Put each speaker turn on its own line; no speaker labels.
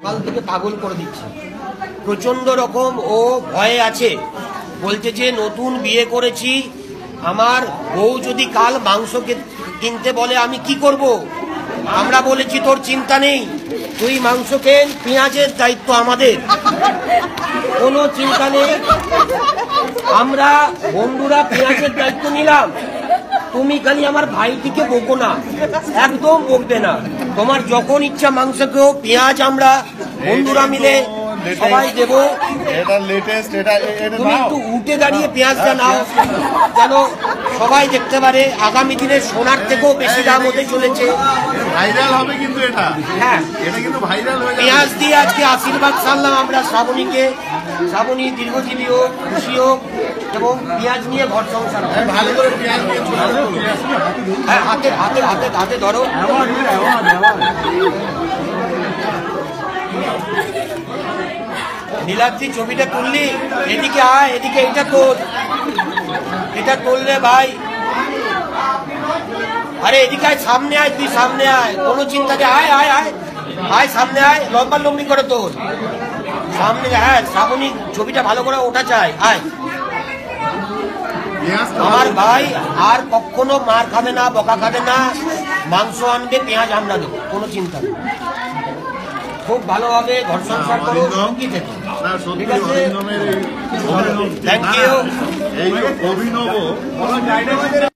কাল থেকে পাগল করে দিচ্ছে প্রচন্ড রকম। ও ভয়ে আছে, বলছে যে নতুন বিয়ে করেছি, আমার বউ যদি কাল মাংস কিনতে বলে আমি কি করব। আমরা বলেছি তোর চিন্তা নেই, তুই মাংস কেন, পেঁয়াজের দায়িত্ব আমাদের, কোনো চিন্তা নেই। আমরা বন্ধুরা পেঁয়াজের দায়িত্ব নিলাম, তুমি খালি আমার ভাইটিকে বকো না, একদম বকবে না। তোমার যখন ইচ্ছা মাংস কেউ, পেঁয়াজ আমরা বন্ধুরা মিলে সবাই দেবো। তুমি একটু উঠে দাঁড়িয়ে পেঁয়াজটা নাও, যেন সবাই দেখতে পারে। আগামী দিনে সোনার থেকেও বেশি দাম হতে চলেছে।
ভাইরাল হবে কিন্তু এটা,
হ্যাঁ
এটা কিন্তু ভাইরাল হয়ে যাবে।
পেঁয়াজ দিয়ে আজকে আশীর্বাদ সারলাম আমরা শ্রাবণীকে। শ্রাবণী দীর্ঘজীবী হোক, খুশি হোক, এবং পেঁয়াজ নিয়ে ঘর সংসার
ভালো করে পেঁয়াজ নিয়ে
হ্যাঁ, হাতে হাতে হাতে হাতে ধরো। নীলাদ্রি ছবিটা তুললি, এদিকে আয়, এদিকে এটা তোল, এটা তুললে ভাই। আরে এদিকে আয়, সামনে আয়, তুই সামনে আয়, কোনো চিন্তা নেই, আয় আয় আয় আয়, সামনে আয়, লম্বা লম্বি করে তোল সামনে। হ্যাঁ, শ্রাবণী ছবিটা ভালো করে ওঠা চাই, আয়। আমার ভাই আর কখনো মার খাবে না, বকা খাবে না, মাংস আনবে, পেঁয়াজ আমরা দেবো, কোনো চিন্তা নেই। খুব ভালোভাবে ঘর সংসার করো, সঙ্গী থেকে, ঠিক আছে? Thank you.
এই অভিনব